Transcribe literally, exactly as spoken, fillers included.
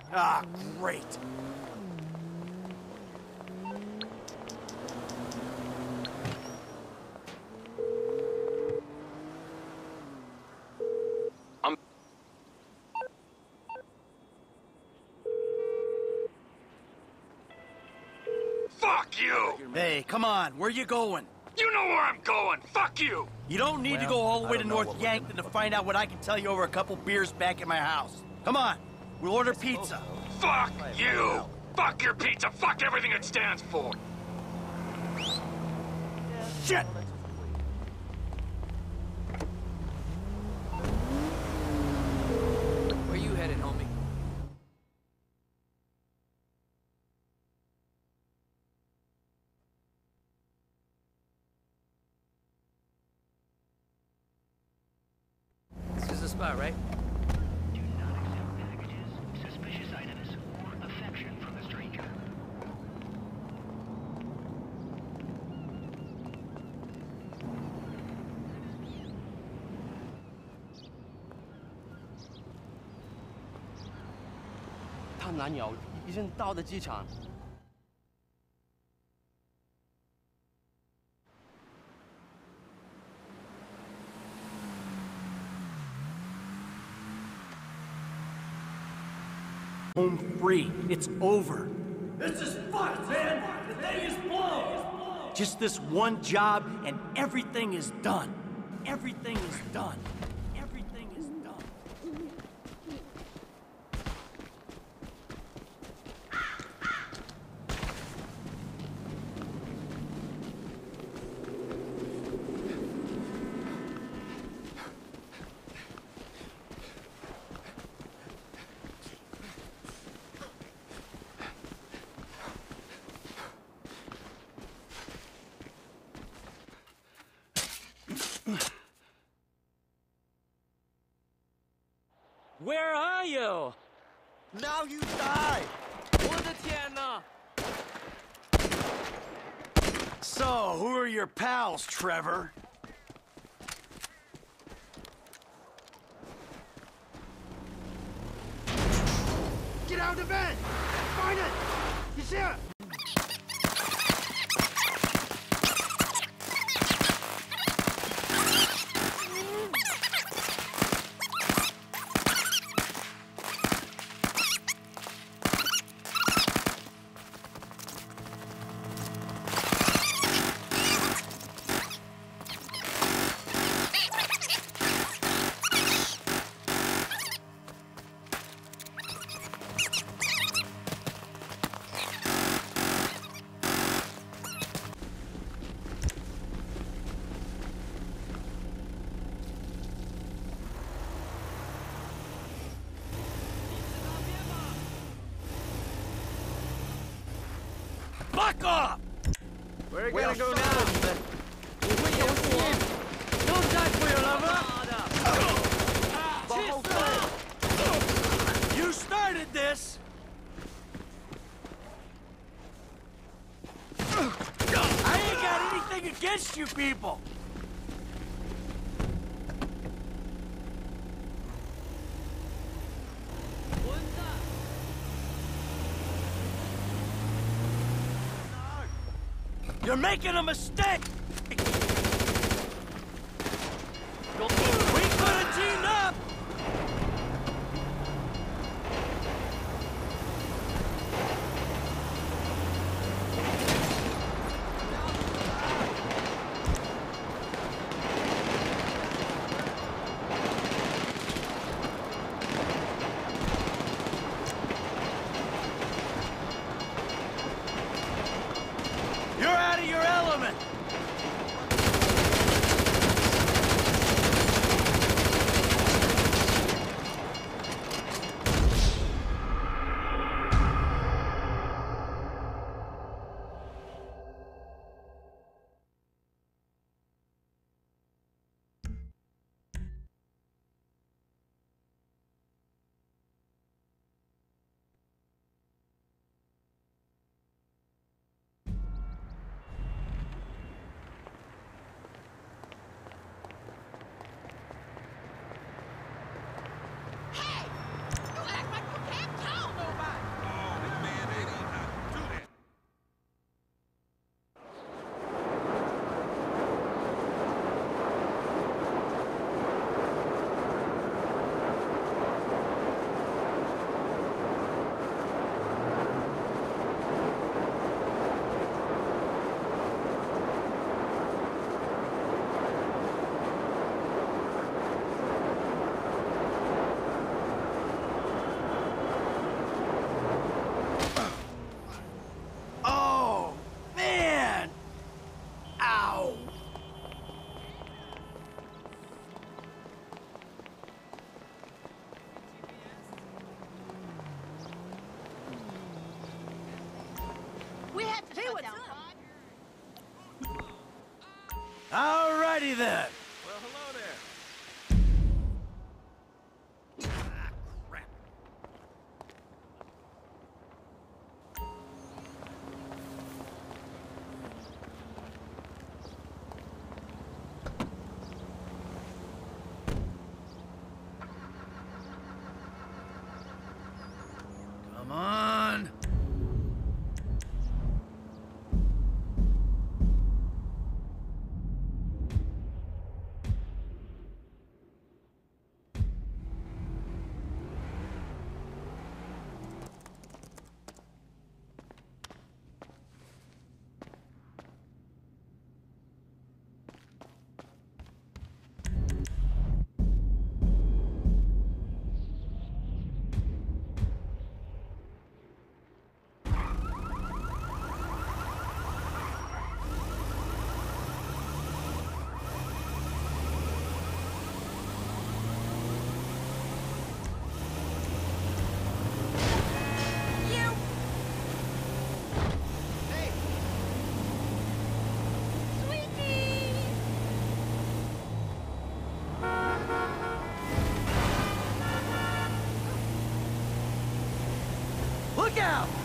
Ah, great. I'm... Fuck you! Hey, come on, where you going? You know where I'm going! Fuck you! You don't need Well, to go all the I way to don't know North what we're Yankton to find out what I can tell you over a couple beers back at my house. Come on, we'll order pizza. Fuck you! Fuck your pizza! Fuck everything it stands for! Shit! Where you headed, homie? This is the spot, right? Do not accept packages, suspicious items, or affection from a stranger. Home free. It's over. This is fucked, man! The thing is blown! Just this one job and everything is done. Everything is done. Everything is done. Where are you? Now you die! 我的天哪! So, who are your pals, Trevor? Get out of the van! Find it! You see it? Fuck off! Where are you Well, gonna go son, now? Don't die for your lover! You started this! I ain't got anything against you people! You're making a mistake! We could have teamed up! You're out of your element! Alrighty then. Well, hello there. Ah, crap. Come on. Look out!